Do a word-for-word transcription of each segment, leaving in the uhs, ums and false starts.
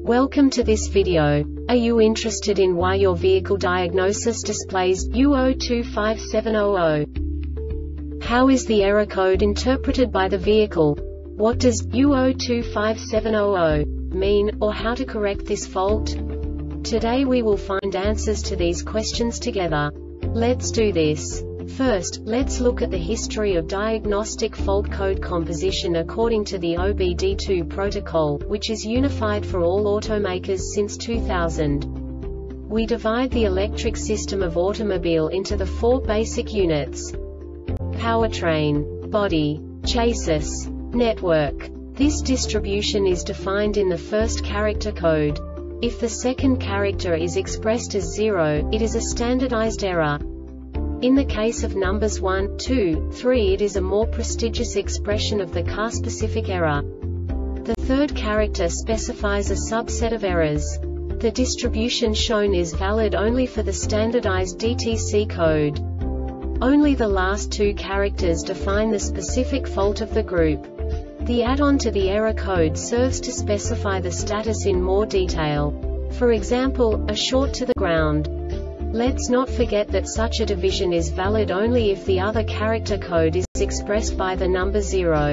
Welcome to this video. Are you interested in why your vehicle diagnosis displays U zero two five seven zero zero? How is the error code interpreted by the vehicle? What does U zero two five seven zero zero mean, or how to correct this fault? Today we will find answers to these questions together. Let's do this. First, let's look at the history of diagnostic fault code composition according to the O B D two protocol, which is unified for all automakers since two thousand. We divide the electric system of automobile into the four basic units: powertrain, body, chassis, network. This distribution is defined in the first character code. If the second character is expressed as zero, it is a standardized error. In the case of numbers one, two, three, it is a more prestigious expression of the car-specific error. The third character specifies a subset of errors. The distribution shown is valid only for the standardized D T C code. Only the last two characters define the specific fault of the group. The add-on to the error code serves to specify the status in more detail. For example, a short to the ground. Let's not forget that such a division is valid only if the other character code is expressed by the number zero.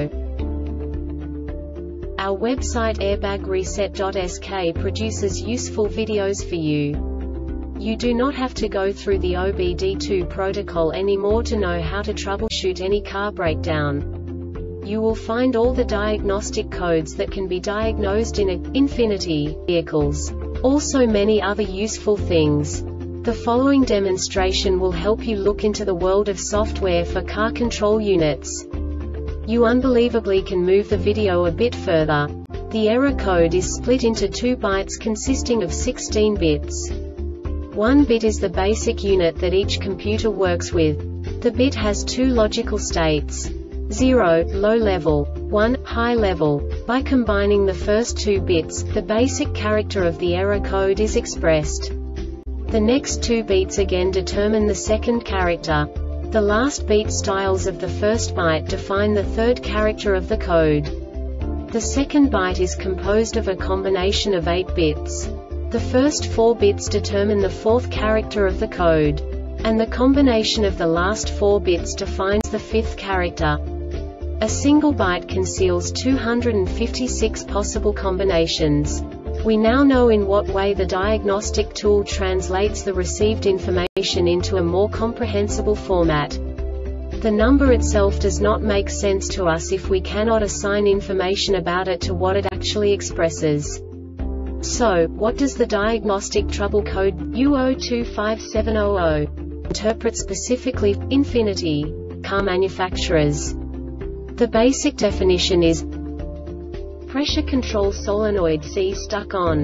Our website airbag reset dot S K produces useful videos for you. You do not have to go through the O B D two protocol anymore to know how to troubleshoot any car breakdown. You will find all the diagnostic codes that can be diagnosed in a Infiniti vehicles. Also many other useful things. The following demonstration will help you look into the world of software for car control units. You unbelievably can move the video a bit further. The error code is split into two bytes consisting of sixteen bits. One bit is the basic unit that each computer works with. The bit has two logical states: zero, low level, one, high level. By combining the first two bits, the basic character of the error code is expressed. The next two beats again determine the second character. The last beat styles of the first byte define the third character of the code. The second byte is composed of a combination of eight bits. The first four bits determine the fourth character of the code. And the combination of the last four bits defines the fifth character. A single byte conceals two hundred fifty-six possible combinations. We now know in what way the diagnostic tool translates the received information into a more comprehensible format. The number itself does not make sense to us if we cannot assign information about it to what it actually expresses. So, what does the diagnostic trouble code U zero two five seven zero zero interpret specifically for Infiniti car manufacturers? The basic definition is pressure control solenoid C stuck on.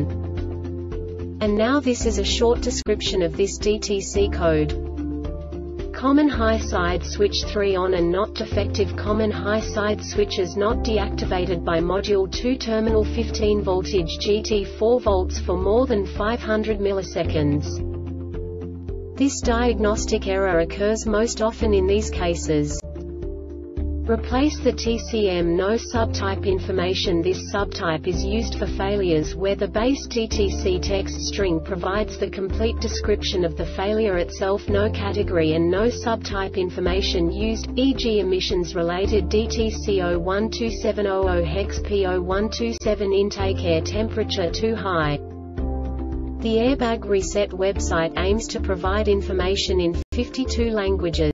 And now this is a short description of this D T C code. Common high side switch three on and not defective. Common high side switches not deactivated by module two terminal fifteen voltage G T four volts for more than five hundred milliseconds. This diagnostic error occurs most often in these cases. Replace the T C M no subtype information. This subtype is used for failures where the base D T C text string provides the complete description of the failure itself. No category and no subtype information used, for example emissions related D T C zero one two seven zero zero hex P zero one two seven intake air temperature too high. The Airbag Reset website aims to provide information in fifty-two languages.